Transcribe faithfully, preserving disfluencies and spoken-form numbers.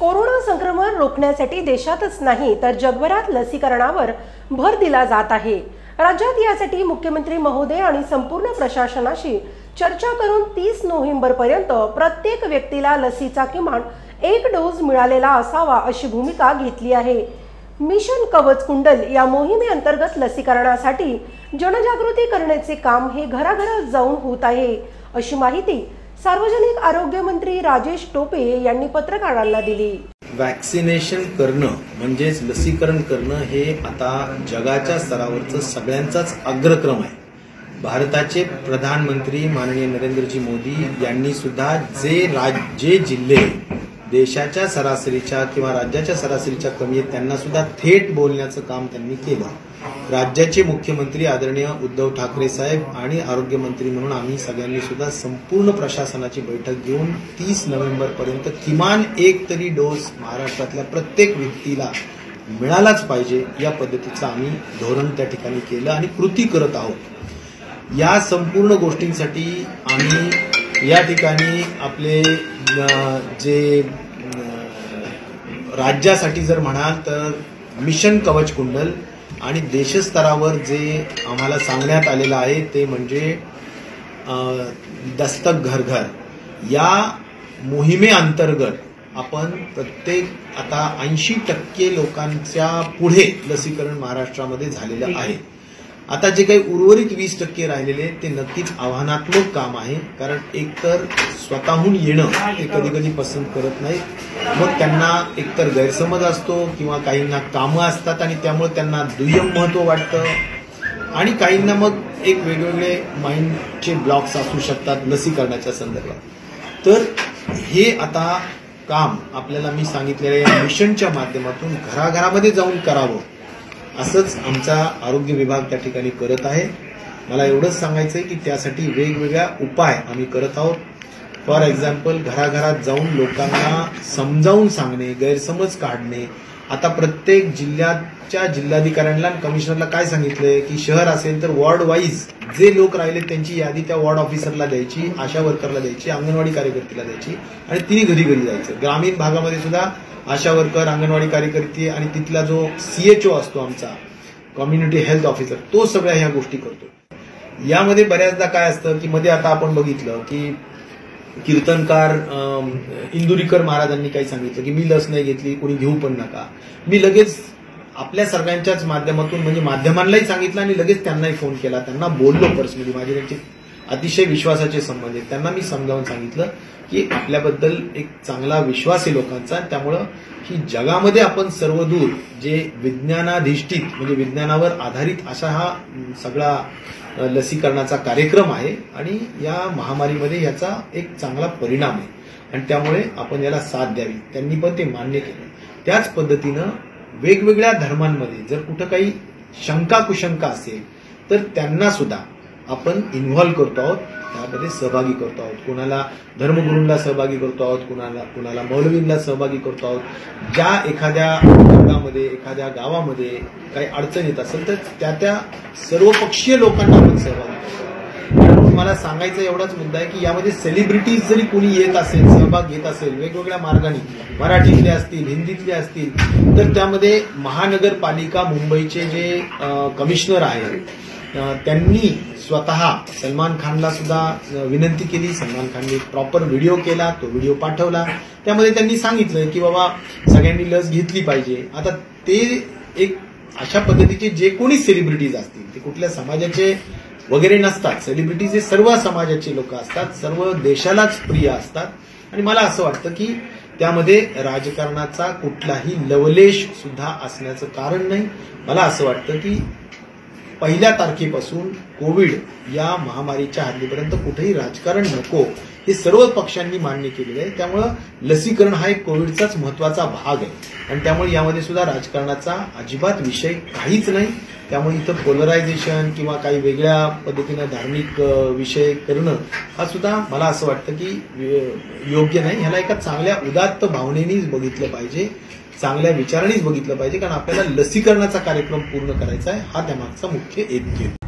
Corona संक्रमण रोखण्यासाठी देशातच नाही तर जगभरात लसीकरणावर भर दिला जात आहे। राज्यात यासाठी मुख्यमंत्री महोदय आणि संपूर्ण प्रशासनाशी चर्चा करून तीस नोव्हेंबर पर्यंत प्रत्येक व्यक्तीला लसीचा किमान एक डोस मिळालेला असावा अशी भूमिका घेतली आहे। मिशन कवच कुंडल या मोहिमेअंतर्गत लसीकरणासाठी जनजागृती करण्याचे काम हे घराघरात जाऊन होत आहे, अशी माहिती सार्वजनिक आरोग्य मंत्री राजेश टोपे यांनी पत्रकारांना दिली। वॅक्सिनेशन करणं म्हणजेच लसीकरण करणं हे आता जगाच्या स्तरावरचं सगळ्यांचाच अग्रक्रम आहे। भारताचे प्रधानमंत्री माननीय नरेंद्रजी मोदी यांनी सुद्धा जे राज्य जिल्हे देशाच्या सरासरीच्या किंवा राज्याच्या सरासरीच्या कमी आहेत त्यांना सुद्धा थेट बोलण्याचं काम त्यांनी केलं। राज्याचे मुख्यमंत्री आदरणीय उद्धव ठाकरे साहेब आणि आरोग्य मंत्री म्हणून आम्ही सगळ्यांनी सुद्धा संपूर्ण प्रशासनाची बैठक घेऊन तीस नोव्हेंबर पर्यंत किमान एक तरी डोस महाराष्ट्रातल्या प्रत्येक व्यक्तीला मिळालाच पाहिजे या पद्धतीचं आम्ही धोरण त्या ठिकाणी केलं आणि कृती करत आहोत। या संपूर्ण गोष्टींसाठी आम्ही या ठिकाणी आपले जे राज्यासाठी जर म्हणाल तर मिशन कवच कुंडल आणि देशस्तरावर जे आम्हाला सांगण्यात आलेलं आहे ते म्हणजे दस्तक घर घर या मोहिमेअंतर्गत आपण प्रत्येक आता ऐंशी टक्के लोकांच्या पुढे लसीकरण महाराष्ट्रामध्ये झालेलं आहे। आता जे काही उर्वरित वीस टक्के राहिलेले ते नक्कीच आव्हानात्मक काम आहे, कारण एकतर स्वतःहून येणं ते कधी कधी पसंत करत नाहीत, मग त्यांना एकतर गैरसमज असतो किंवा काहींना कामं असतात आणि त्यामुळे त्यांना दुय्यम महत्व वाटतं आणि काहींना मग एक वेगवेगळे माइंडचे ब्लॉक्स असू शकतात लसीकरणाच्या संदर्भात। तर हे आता काम आपल्याला मी सांगितलेल्या या मिशनच्या माध्यमातून घराघरामध्ये जाऊन करावं असंच आमचा आरोग्य विभाग त्या ठिकाणी करत आहे। मला एवढंच सांगायचं आहे की त्यासाठी वेगवेगळ्या उपाय आम्ही करत आहोत। फॉर एक्झाम्पल घराघरात जाऊन लोकांना समजावून सांगणे, गैरसमज काढणे। आता प्रत्येक जिल्ह्याच्या जिल्हाधिकाऱ्यांना कमिशनरला काय सांगितलंय की शहर असेल तर वॉर्ड वाईज जे लोक राहिले त्यांची यादी त्या वॉर्ड ऑफिसरला द्यायची, आशा वर्करला द्यायची, अंगणवाडी कार्यकर्त्याला द्यायची आणि तिने घरी घरी जायचं। ग्रामीण भागामध्ये सुद्धा आशा वर्कर, अंगणवाडी कार्यकर्ती आणि तिथला जो सीएचओ असतो आमचा कम्युनिटी हेल्थ ऑफिसर तो सगळ्या ह्या गोष्टी करतो। यामध्ये बऱ्याचदा काय असतं की मध्ये आता आपण बघितलं की कीर्तनकार इंदुरीकर महाराजांनी काही सांगितलं की मी लस नाही घेतली, कोणी घेऊ पण नका। मी लगेच आपल्या सगळ्यांच्याच माध्यमातून म्हणजे माध्यमांनाही सांगितलं आणि लगेच त्यांनाही फोन केला, त्यांना बोललो पर्सनली, माझे त्यांचे अतिशय विश्वासाचे संबंध आहेत, त्यांना मी समजावून सांगितलं की आपल्याबद्दल एक चांगला विश्वास आहे लोकांचा, त्यामुळं की जगामध्ये आपण सर्वदूर जे विज्ञानाधिष्ठित म्हणजे विज्ञानावर आधारित असा हा सगळा लसीकरणाचा कार्यक्रम आहे आणि या महामारीमध्ये याचा एक चांगला परिणाम आहे आणि त्यामुळे आपण याला साथ द्यावी। त्यांनी पण ते मान्य केलं। त्याच पद्धतीनं वेगवेगळ्या धर्मांमध्ये जर कुठं काही शंका कुशंका असेल तर त्यांना सुद्धा आपण इन्व्हॉल्व करतो आहोत, त्यामध्ये सहभागी करतो आहोत। कोणाला धर्मगुरूंना सहभागी करतो आहोत, कोणाला कोणाला मौलवींना सहभागी करतो आहोत। ज्या एखाद्या भागामध्ये एखाद्या गावामध्ये काही अडचण येत असेल तर त्या त्या सर्वपक्षीय लोकांना आपण सहभागी करतो। मला सांगायचा एवढाच मुद्दा आहे की यामध्ये सेलिब्रिटीज जरी कोणी येत असेल, सहभाग घेत असेल वेगवेगळ्या मार्गाने, मराठीतले असतील, हिंदीतले असतील, तर त्यामध्ये महानगरपालिका मुंबईचे जे कमिशनर आहेत त्यांनी स्वतः सलमान खानला सुद्धा विनंती केली। सलमान खानने प्रॉपर व्हिडिओ केला, तो व्हिडिओ पाठवला, त्यामध्ये त्यांनी सांगितलं की बाबा सगळ्यांनी लस घेतली पाहिजे। आता ते एक अशा पद्धतीचे जे कोणी सेलिब्रिटीज असतील ते कुठल्या समाजाचे वगैरे नसतात, सेलिब्रिटीज हे सर्व समाजाचे लोक असतात, सर्व देशालाच प्रिय असतात आणि मला असं वाटतं की त्यामध्ये राजकारणाचा कुठलाही लवलेश सुद्धा असण्याचं कारण नाही। मला असं वाटतं की पहिल्या तारखेपासून कोविड या महामारीच्या हद्दीपर्यंत कुठेही राजकारण नको हे सर्व पक्षांनी मान्य केलेलं आहे। त्यामुळं लसीकरण हा एक कोविडचाच महत्वाचा भाग आहे आणि त्यामुळे यामध्ये सुद्धा राजकारणाचा अजिबात विषय काहीच नाही। त्यामुळे इथं पोलरायझेशन किंवा काही वेगळ्या पद्धतीनं धार्मिक विषय करणं हा सुद्धा मला असं वाटतं की योग्य नाही। ह्याला एका चांगल्या उदात्त भावनेनेच बघितलं पाहिजे, चांगल्या विचारानेच बघितलं पाहिजे, कारण आपल्याला लसीकरणाचा कार्यक्रम पूर्ण करायचा आहे हा त्यामागचा मुख्य हेतू आहे।